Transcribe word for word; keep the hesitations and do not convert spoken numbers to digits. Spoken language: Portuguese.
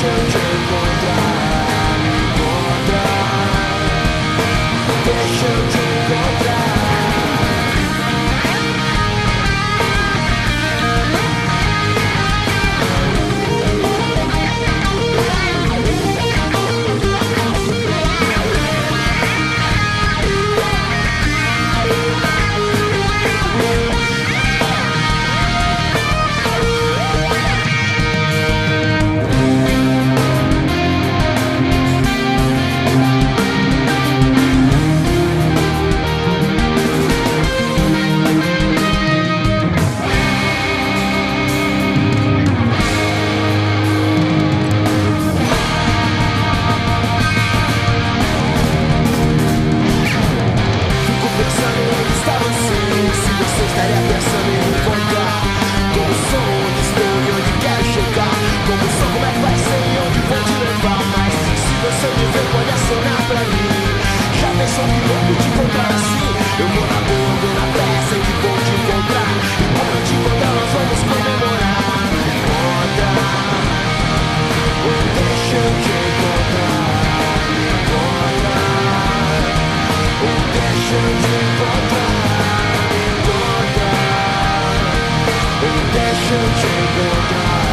deixa eu te encontrar, me encontrar, deixa eu te encontrar. Estaria pensando em me encontrar. Como sou, onde estou e onde quero chegar. Como sou, como é que vai ser e onde vou te levar. Mas se você me ver, pode acenar pra mim. Já pensou que louco te encontrar assim? Eu vou na boa, eu vou na pressa e vou te encontrar. E quando eu te encontrar nós vamos comemorar. Me encontrar, ou deixa eu te encontrar. Me encontrar, ou deixa eu te encontrar. Deixa eu te encontrar.